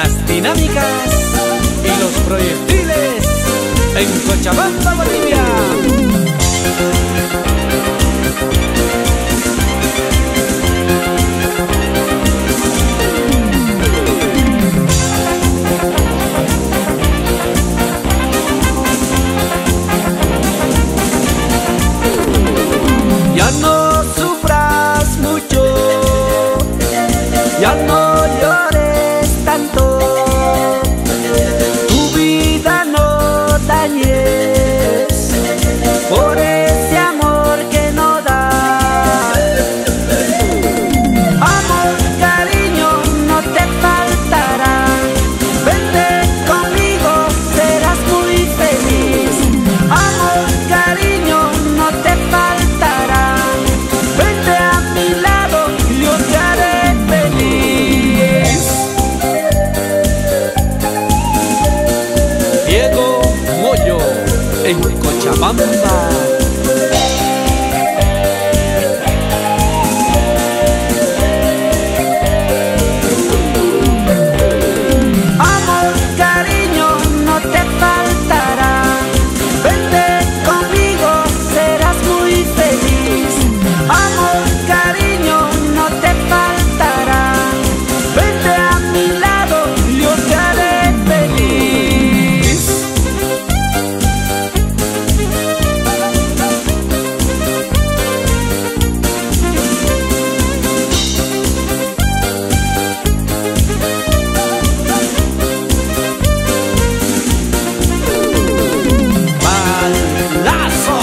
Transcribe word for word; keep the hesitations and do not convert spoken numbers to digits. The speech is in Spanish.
las dinámicas y los proyectiles en Cochabamba, Bolivia. Ya no sufras mucho, ya no llores tanto, tu vida no dañes por ese amor que no da. Amor, cariño, no te faltará, vente conmigo, serás muy feliz. Amor, cariño, no te faltará, vente a mi lado, yo te haré feliz. Diego Moyo en Cochabamba. Amor, cariño, no te faltará, vente conmigo, serás muy feliz. Amor, cariño, no te faltará, vente a mi lado, yo te haré feliz. Balazo.